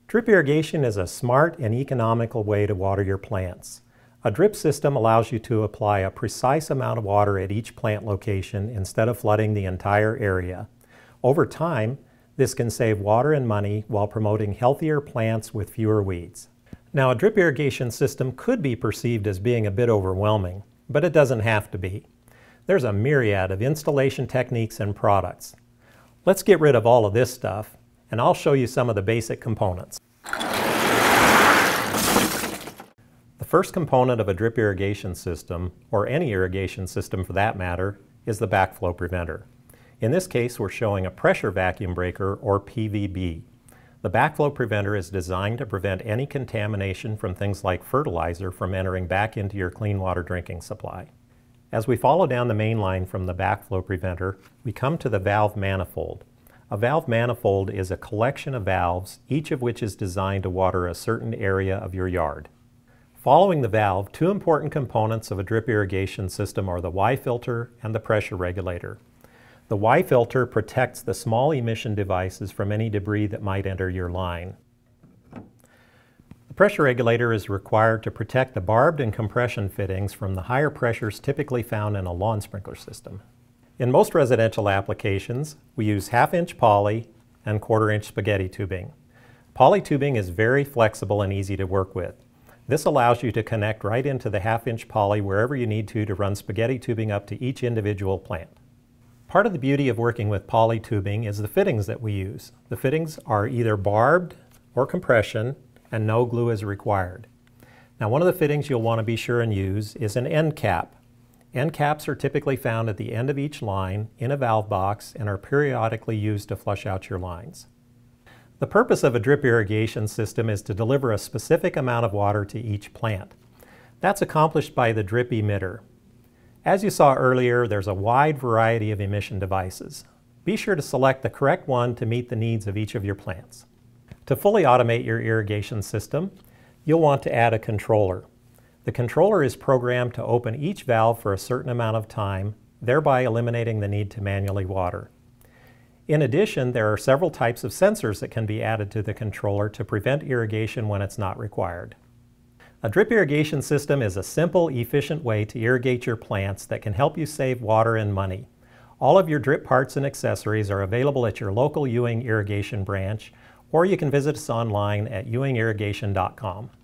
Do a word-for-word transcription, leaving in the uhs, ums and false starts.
Drip irrigation is a smart and economical way to water your plants. A drip system allows you to apply a precise amount of water at each plant location instead of flooding the entire area. Over time, this can save water and money while promoting healthier plants with fewer weeds. Now, a drip irrigation system could be perceived as being a bit overwhelming, but it doesn't have to be. There's a myriad of installation techniques and products. Let's get rid of all of this stuff, and I'll show you some of the basic components. The first component of a drip irrigation system, or any irrigation system for that matter, is the backflow preventer. In this case, we're showing a pressure vacuum breaker, or P V B. The backflow preventer is designed to prevent any contamination from things like fertilizer from entering back into your clean water drinking supply. As we follow down the main line from the backflow preventer, we come to the valve manifold. A valve manifold is a collection of valves, each of which is designed to water a certain area of your yard. Following the valve, two important components of a drip irrigation system are the Y filter and the pressure regulator. The Y filter protects the small emission devices from any debris that might enter your line. The pressure regulator is required to protect the barbed and compression fittings from the higher pressures typically found in a lawn sprinkler system. In most residential applications, we use half-inch poly and quarter-inch spaghetti tubing. Poly tubing is very flexible and easy to work with. This allows you to connect right into the half-inch poly wherever you need to to run spaghetti tubing up to each individual plant. Part of the beauty of working with poly tubing is the fittings that we use. The fittings are either barbed or compression, and no glue is required. Now, one of the fittings you'll want to be sure and use is an end cap. End caps are typically found at the end of each line in a valve box and are periodically used to flush out your lines. The purpose of a drip irrigation system is to deliver a specific amount of water to each plant. That's accomplished by the drip emitter. As you saw earlier, there's a wide variety of emission devices. Be sure to select the correct one to meet the needs of each of your plants. To fully automate your irrigation system, you'll want to add a controller. The controller is programmed to open each valve for a certain amount of time, thereby eliminating the need to manually water. In addition, there are several types of sensors that can be added to the controller to prevent irrigation when it's not required. A drip irrigation system is a simple, efficient way to irrigate your plants that can help you save water and money. All of your drip parts and accessories are available at your local Ewing Irrigation branch, or you can visit us online at ewing irrigation dot com.